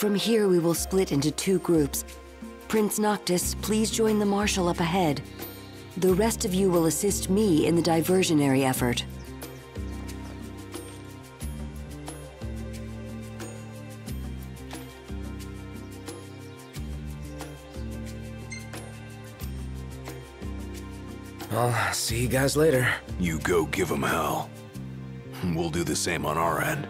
From here, we will split into 2 groups. Prince Noctis, please join the Marshal up ahead. The rest of you will assist me in the diversionary effort. I'll see you guys later. You go give them hell. We'll do the same on our end.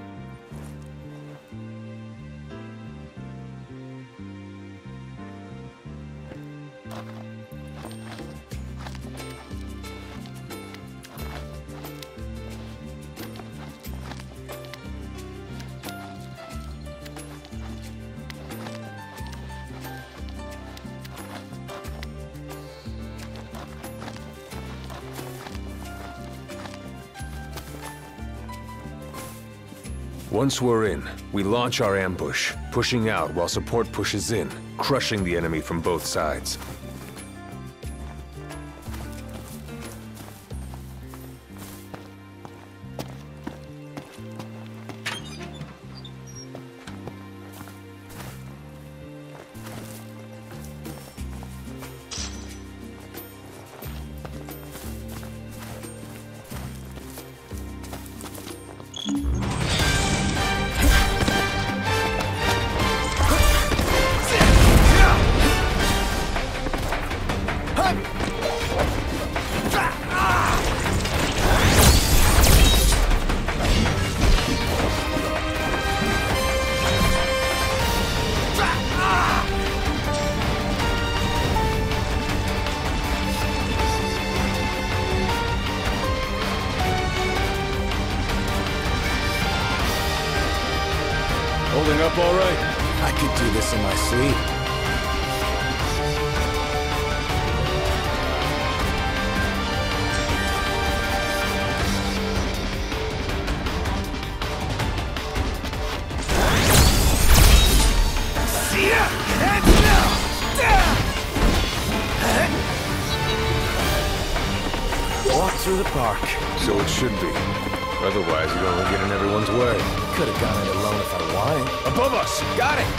Once we're in, we launch our ambush, pushing out while support pushes in, crushing the enemy from both sides. Holding up all right? I could do this in my sleep. Walk through the park. So it should be. Otherwise, you'd only get in everyone's way. Could have gone it alone if I wanted. Above us! Got it!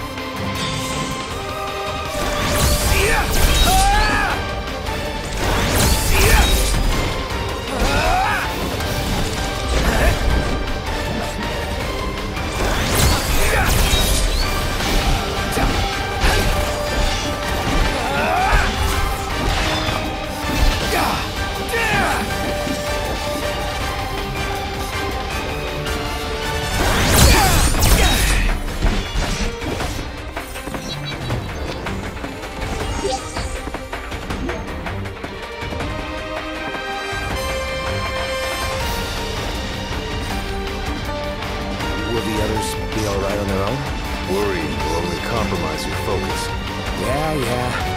Will the others be all right on their own? Worrying will only compromise your focus. Yeah.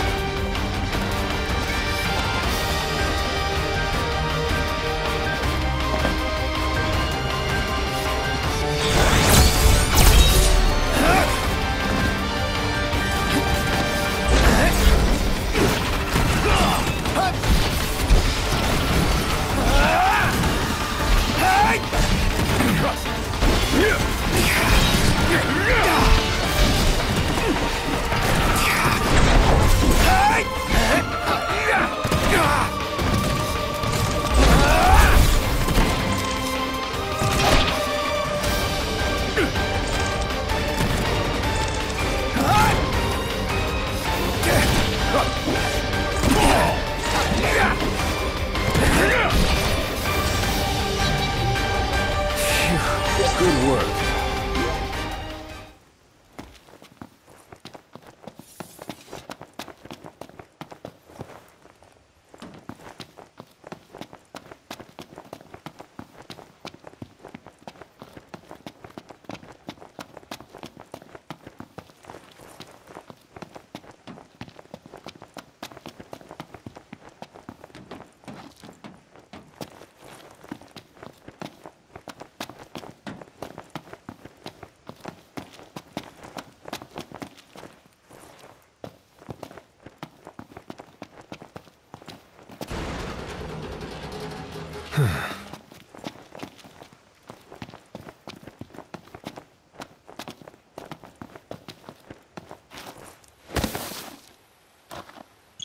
Good work.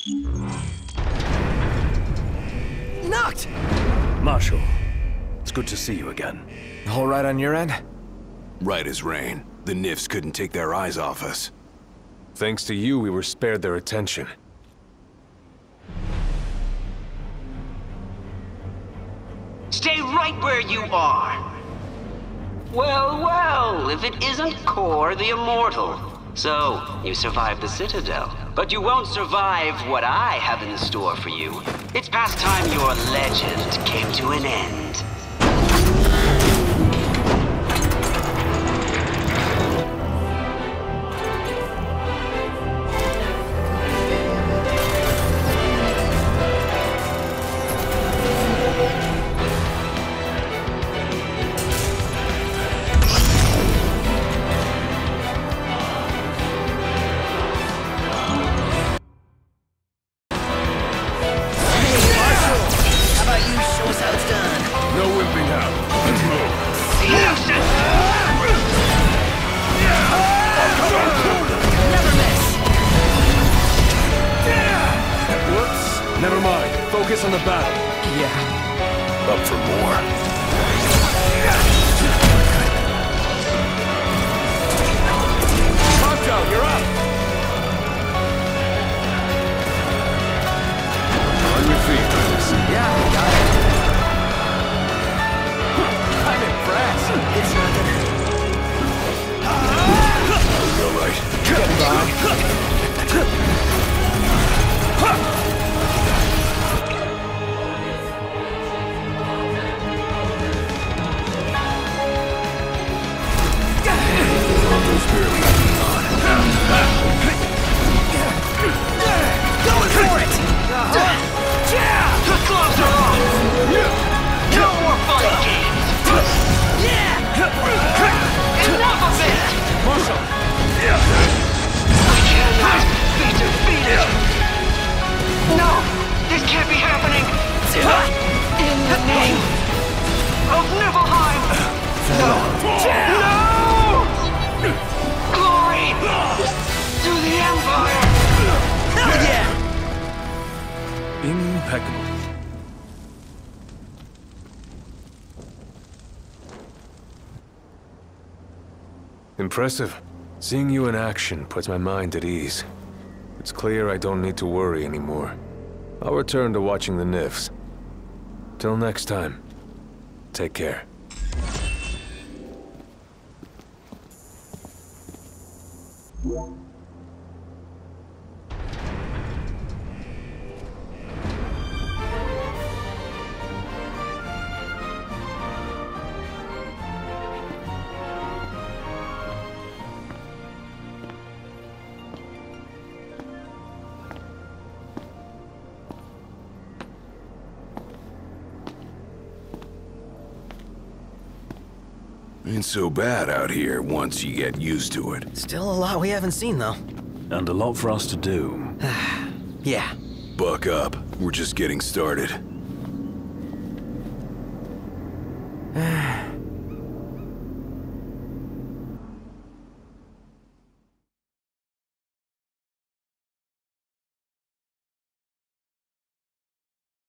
Noct! Marshal, it's good to see you again. All right on your end? Right as rain. The Nifs couldn't take their eyes off us. Thanks to you, we were spared their attention. Stay right where you are. Well, well, if it isn't Kor the Immortal. So, you survived the Citadel. But you won't survive what I have in store for you. It's past time your legend came to an end. Never mind. Focus on the battle. Yeah. Up for more. Ponto, you're up! On your feet, Alex. Yeah, got it. I'm impressed. It's nothing. All right. Getting by. Going for it! The gloves are off! No more fun games! Enough of it! Marshal! I cannot be defeated! No! This can't be happening! In the name of Niflheim! No! Glory to the Empire! Hell yeah! Impeccable. Impressive. Seeing you in action puts my mind at ease. It's clear I don't need to worry anymore. I'll return to watching the Nifs. Till next time, take care. Ain't so bad out here once you get used to it. Still a lot we haven't seen, though. And a lot for us to do. Yeah. Buck up. We're just getting started.